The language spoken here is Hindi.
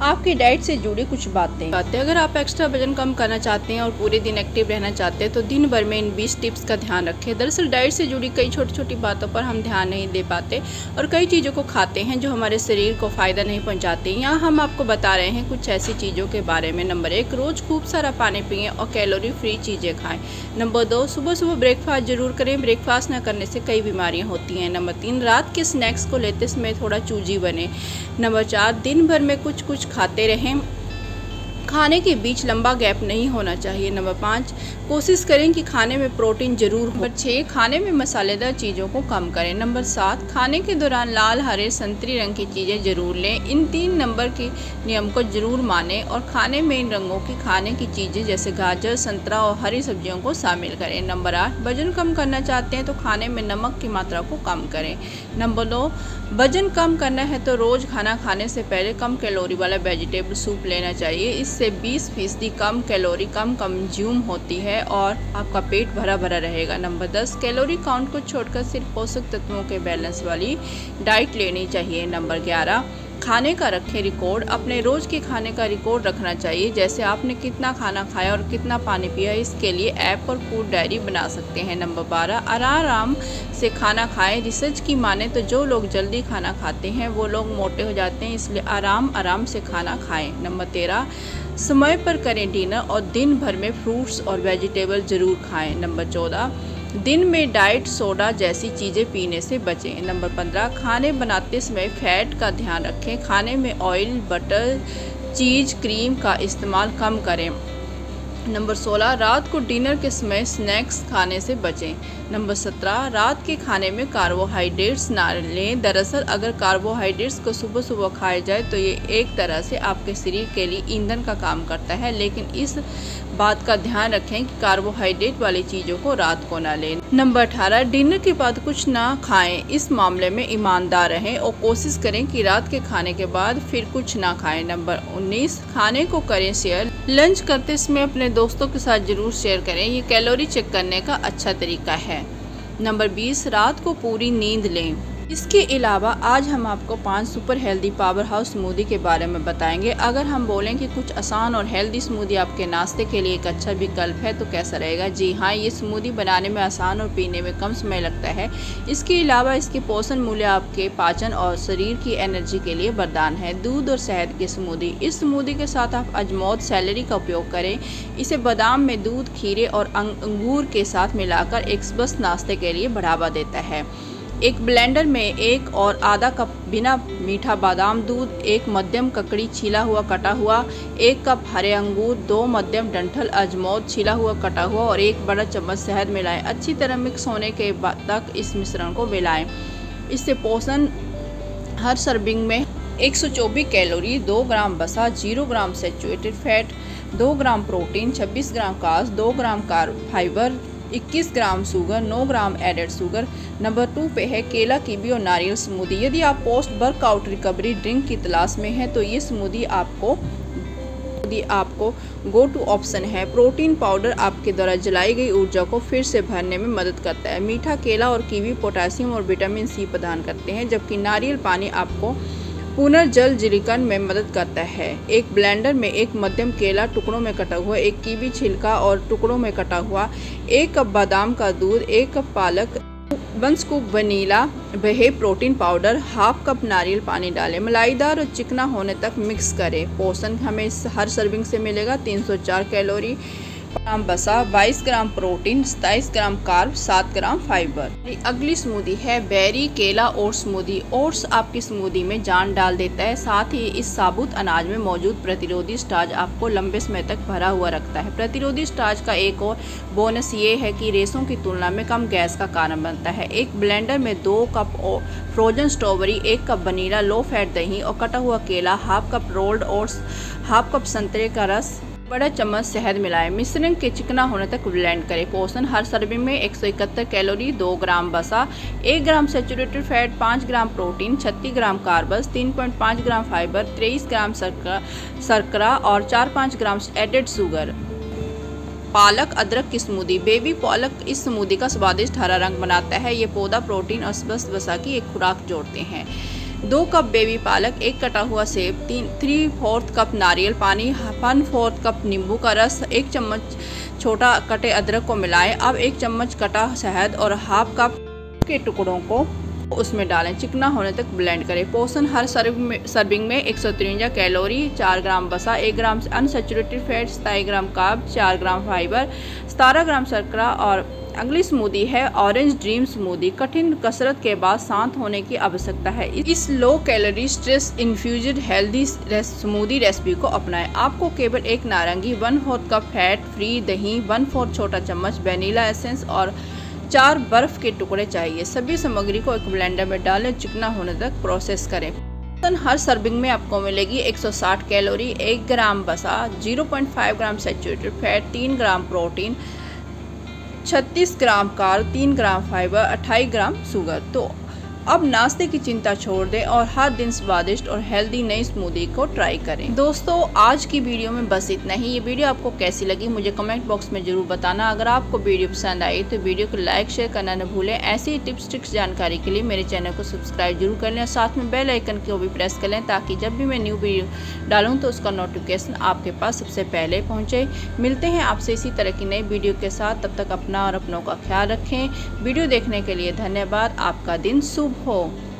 आपकी डाइट से जुड़ी कुछ बातें। अगर आप एक्स्ट्रा वजन कम करना चाहते हैं और पूरे दिन एक्टिव रहना चाहते हैं तो दिन भर में इन 20 टिप्स का ध्यान रखें। दरअसल डाइट से जुड़ी कई छोटी छोटी बातों पर हम ध्यान नहीं दे पाते और कई चीज़ों को खाते हैं जो हमारे शरीर को फ़ायदा नहीं पहुँचाते। यहाँ हम आपको बता रहे हैं कुछ ऐसी चीज़ों के बारे में। नंबर 1, रोज़ खूब सारा पानी पिएं और कैलोरी फ्री चीज़ें खाएँ। नंबर 2, सुबह सुबह ब्रेकफास्ट जरूर करें। ब्रेकफास्ट न करने से कई बीमारियाँ होती हैं। नंबर 3, रात के स्नैक्स को लेते समय थोड़ा चूजी बने। नंबर 4, दिन भर में कुछ कुछ खाते रहें। खाने के बीच लंबा गैप नहीं होना चाहिए। नंबर 5, कोशिश करें कि खाने में प्रोटीन जरूर हो। नंबर 6, खाने में मसालेदार चीज़ों को कम करें। नंबर 7, खाने के दौरान लाल, हरे, संतरी रंग की चीज़ें जरूर लें। इन 3 नंबर के नियम को जरूर मानें और खाने में इन रंगों की खाने की चीज़ें जैसे गाजर, संतरा और हरी सब्जियों को शामिल करें। नंबर 8, वजन कम करना चाहते हैं तो खाने में नमक की मात्रा को कम करें। नंबर 9, वजन कम करना है तो रोज़ खाना खाने से पहले कम कैलोरी वाला वेजिटेबल सूप लेना चाहिए। इससे 20% कम कैलोरी कम कंज्यूम होती है और आपका पेट भरा भरा रहेगा। नंबर 10, कैलोरी काउंट को छोड़कर सिर्फ पोषक तत्वों के बैलेंस वाली डाइट लेनी चाहिए। नंबर 11, खाने का रखें रिकॉर्ड। अपने रोज़ के खाने का रिकॉर्ड रखना चाहिए, जैसे आपने कितना खाना खाया और कितना पानी पिया। इसके लिए ऐप और फूड डायरी बना सकते हैं। नंबर 12, आराम से खाना खाएं। रिसर्च की माने तो जो लोग जल्दी खाना खाते हैं वो लोग मोटे हो जाते हैं, इसलिए आराम से खाना खाएं। नंबर 13, समय पर करें डिनर और दिन भर में फ्रूट्स और वेजिटेबल ज़रूर खाएं। नंबर 14, दिन में डाइट सोडा जैसी चीज़ें पीने से बचें। नंबर 15, खाने बनाते समय फैट का ध्यान रखें। खाने में ऑयल, बटर, चीज़, क्रीम का इस्तेमाल कम करें। नंबर 16, रात को डिनर के समय स्नैक्स खाने से बचें। नंबर 17, रात के खाने में कार्बोहाइड्रेट्स ना लें। दरअसल अगर कार्बोहाइड्रेट्स को सुबह सुबह खाया जाए तो ये एक तरह से आपके शरीर के लिए ईंधन का काम करता है, लेकिन इस बात का ध्यान रखें कि कार्बोहाइड्रेट वाली चीज़ों को रात को ना लें। नंबर 18, डिनर के बाद कुछ ना खाएं। इस मामले में ईमानदार रहें और कोशिश करें कि रात के खाने के बाद फिर कुछ ना खाएं। नंबर 19, खाने को करें शेयर। लंच करते समय अपने दोस्तों के साथ जरूर शेयर करें, ये कैलोरी चेक करने का अच्छा तरीका है। नंबर 20, रात को पूरी नींद लें। इसके अलावा आज हम आपको 5 super healthy power house smoothie के बारे में बताएंगे। अगर हम बोलें कि कुछ आसान और हेल्दी स्मूदी आपके नाश्ते के लिए एक अच्छा विकल्प है तो कैसा रहेगा? जी हाँ, ये स्मूदी बनाने में आसान और पीने में कम समय लगता है। इसके अलावा इसके पोषण मूल्य आपके पाचन और शरीर की एनर्जी के लिए वरदान है। दूध और शहद की स्मूदी। इस स्मूदी के साथ आप अजमोद, सेलरी का उपयोग करें। इसे बादाम में दूध, खीरे और अंगूर के साथ मिलाकर एक स्वस्थ नाश्ते के लिए बढ़ावा देता है। एक ब्लेंडर में 1 और आधा कप बिना मीठा बादाम दूध, 1 मध्यम ककड़ी छिला हुआ कटा हुआ, 1 कप हरे अंगूर, 2 मध्यम डंठल अजमोद छिला हुआ कटा हुआ और 1 बड़ा चम्मच शहद मिलाएं। अच्छी तरह मिक्स होने के बाद तक इस मिश्रण को मिलाएं। इससे पोषण हर सर्विंग में 124 कैलोरी, 2 ग्राम वसा, 0 gram saturated fat, 2 gram protein, 26 gram carbs, 2 gram carb fibre, 21 gram sugar, 9 gram added sugar. Number 2 पे है केला, कीवी और नारियल स्मूदी। यदि आप पोस्ट वर्कआउट रिकवरी ड्रिंक की तलाश में हैं तो ये स्मूदी आपको गो टू ऑप्शन है। प्रोटीन पाउडर आपके द्वारा जलाई गई ऊर्जा को फिर से भरने में मदद करता है। मीठा केला और कीवी पोटेशियम और विटामिन सी प्रदान करते हैं, जबकि नारियल पानी आपको पुनर्जल जीर्णीकरण में मदद करता है। एक ब्लेंडर में 1 मध्यम केला टुकड़ों में कटा हुआ, 1 कीवी छिलका और टुकड़ों में कटा हुआ, 1 कप बादाम का दूध, 1 कप पालक, 1 scoop vanilla whey protein powder, ½ cup नारियल पानी डालें। मलाईदार और चिकना होने तक मिक्स करें। पोषण हमें हर सर्विंग से मिलेगा 304 कैलोरी, ग्राम वसा, 22 gram protein, 27 gram carb, 7 gram fibre. अगली स्मूदी है बेरी, केला और स्मूदी। ओट्स आपकी स्मूदी में जान डाल देता है, साथ ही इस साबुत अनाज में मौजूद प्रतिरोधी स्टार्च आपको लंबे समय तक भरा हुआ रखता है। प्रतिरोधी स्टार्च का एक और बोनस ये है कि रेशों की तुलना में कम गैस का कारण बनता है। एक ब्लेंडर में 2 cup frozen strawberry, 1 cup vanilla, low fat दही और कटा हुआ केला, ½ कप रोल्ड ओट्स, ½ कप संतरे का रस, बड़ा चम्मच शहद मिलाएं। मिश्रण के चिकना होने तक ब्लेंड करें। पोषण हर सर्विंग में 171 कैलोरी, 2 ग्राम वसा, 1 gram saturated fat, 5 gram protein, 36 gram carbs, 3.5 gram fibre, 23 gram शर्करा और 4-5 ग्राम एडेड शुगर। पालक अदरक की स्मूदी। बेबी पालक इस स्मूदी का स्वादिष्ट हरा रंग बनाता है। ये पौधा प्रोटीन और स्वस्थ वसा की एक खुराक जोड़ते हैं। 2 कप बेबी पालक, 1 कटा हुआ सेब, 3/4 कप नारियल पानी, 1/4 कप नींबू का रस, 1 चम्मच छोटा कटे अदरक को मिलाएं। अब 1 चम्मच कटा शहद और हाफ कप के टुकड़ों को उसमें डालें, चिकना होने तक ब्लेंड करें। पोषण हर सर्विंग में 153 कैलोरी, 4 ग्राम वसा, 1 gram unsaturated fat, 27 gram carb, 4 gram fibre, 17 gram शर्करा। और अगली स्मूदी है ऑरेंज ड्रीम स्मूदी। कठिन कसरत के बाद शांत होने की आवश्यकता है। इस low calorie stress infused healthy smoothie recipe को अपनाएं। आपको केवल 1 नारंगी, 1/4 कप फैट फ्री दही, 1/4 छोटा चम्मच वनीला एसेंस और 4 बर्फ के टुकड़े चाहिए। सभी सामग्री को एक ब्लेंडर में डालें, चिकना होने तक प्रोसेस करें। हर सर्विंग में आपको मिलेगी 160 कैलोरी, 1 ग्राम वसा, 0.5 gram saturated fat, 3 gram protein, 36 gram carb, 3 gram fibre, 28 gram sugar. तो अब नाश्ते की चिंता छोड़ दें और हर दिन स्वादिष्ट और हेल्दी नई स्मूदी को ट्राई करें। दोस्तों, आज की वीडियो में बस इतना ही। ये वीडियो आपको कैसी लगी मुझे कमेंट बॉक्स में ज़रूर बताना। अगर आपको वीडियो पसंद आई तो वीडियो को लाइक शेयर करना न भूलें। ऐसी ही टिप्स ट्रिक्स जानकारी के लिए मेरे चैनल को सब्सक्राइब जरूर कर लें और साथ में बेल आइकन को भी प्रेस कर लें, ताकि जब भी मैं न्यू वीडियो डालूँ तो उसका नोटिफिकेशन आपके पास सबसे पहले पहुँचे। मिलते हैं आपसे इसी तरह की नई वीडियो के साथ। तब तक अपना और अपनों का ख्याल रखें। वीडियो देखने के लिए धन्यवाद। आपका दिन शुभ हो।